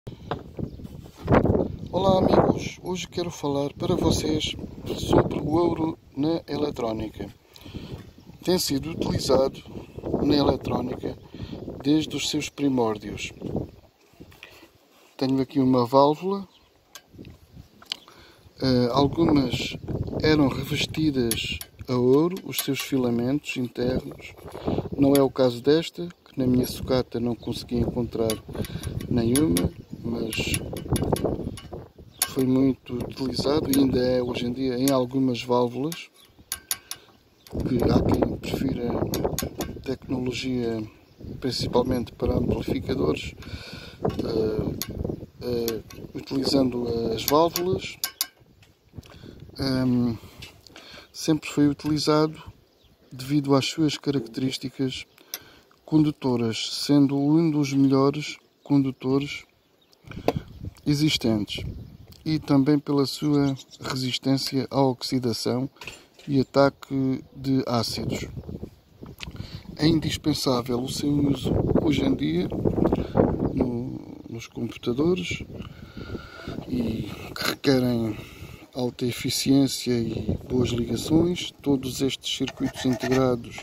Olá amigos, hoje quero falar para vocês sobre o ouro na eletrónica. Tem sido utilizado na eletrónica desde os seus primórdios. Tenho aqui uma válvula, algumas eram revestidas a ouro, os seus filamentos internos. Não é o caso desta, que na minha sucata não consegui encontrar nenhuma, mas foi muito utilizado e ainda é hoje em dia em algumas válvulas, que há quem prefira tecnologia principalmente para amplificadores, utilizando as válvulas. Sempre foi utilizado devido às suas características condutoras, sendo um dos melhores condutores existentes, e também pela sua resistência à oxidação e ataque de ácidos. É indispensável o seu uso hoje em dia nos computadores, e que requerem alta eficiência e boas ligações. Todos estes circuitos integrados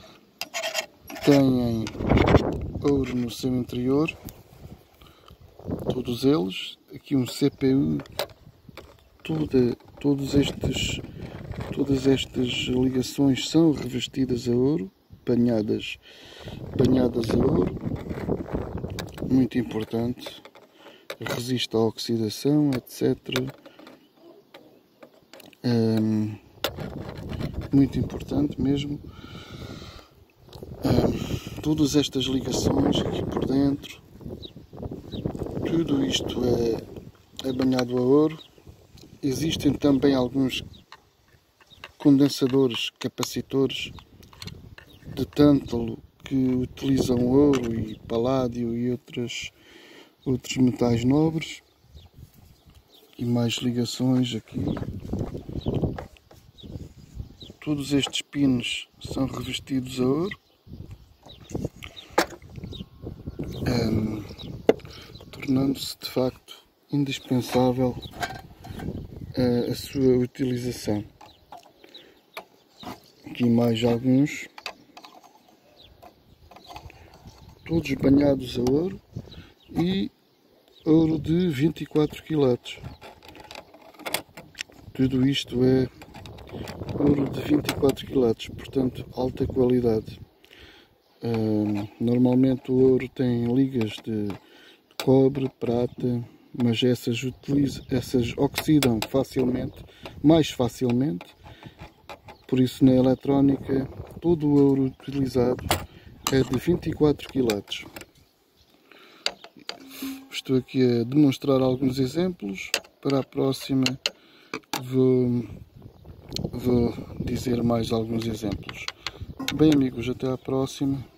têm ouro no seu interior, todos eles. Aqui um CPU, todas estas ligações são revestidas a ouro, banhadas a ouro, muito importante, resiste à oxidação, etc. Muito importante mesmo. Todas estas ligações aqui por dentro, tudo isto é banhado a ouro. Existem também alguns condensadores, capacitores de tântalo que utilizam ouro e paládio e outros metais nobres. E mais ligações aqui. Todos estes pinos são revestidos a ouro, tornando-se de facto indispensável a sua utilização. Aqui mais alguns, todos banhados a ouro, e ouro de 24 quilates. Tudo isto é ouro de 24 quilates, portanto alta qualidade. Normalmente o ouro tem ligas de cobre, prata, mas essas oxidam facilmente, mais facilmente. Por isso na eletrónica todo o ouro utilizado é de 24 quilates. Estou aqui a demonstrar alguns exemplos. Para a próxima vou dizer mais alguns exemplos. Bem amigos, até à próxima.